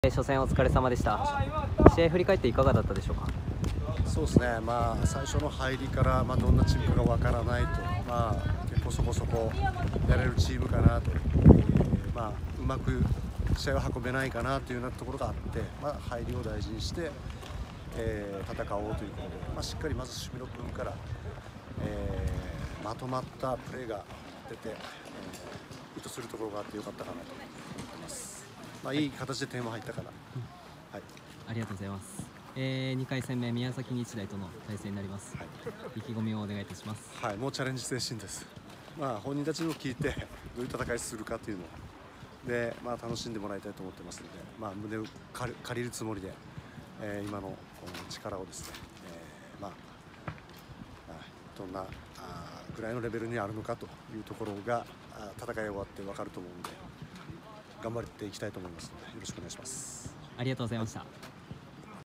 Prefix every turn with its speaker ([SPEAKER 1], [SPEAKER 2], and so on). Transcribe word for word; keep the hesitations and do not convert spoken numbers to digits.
[SPEAKER 1] 初戦お疲れ様でした。試合振り返っていかがだったでしょうか。
[SPEAKER 2] そうですね、まあ、最初の入りから、まあ、どんなチームかわからないと、まあ、結構そこそこやれるチームかなと、えーまあ、うまく試合を運べないかなというようなところがあって、まあ、入りを大事にして、えー、戦おうということで、まあ、しっかりまず守備の部分から、えー、まとまったプレーが出て、えー、意図するところがあってよかったかなと思ってます。まあ、いい形で点も入ったかな、はい、
[SPEAKER 1] ありがとうございます。えー、にかい戦目、宮崎日大との対戦になります、はい、意気込みをお願いいたします。
[SPEAKER 2] はい、もうチャレンジ精神です。まあ、本人たちの聞いてどういう戦いするかというので、まあ、楽しんでもらいたいと思ってますので、まあ、胸を借りるつもりで、えー、今のこの力をですね、えー、まあどんなぐらいのレベルにあるのかというところが戦い終わって分かると思うので、頑張っていきたいと思いますのでよろしくお願いします。
[SPEAKER 1] ありがとうございました。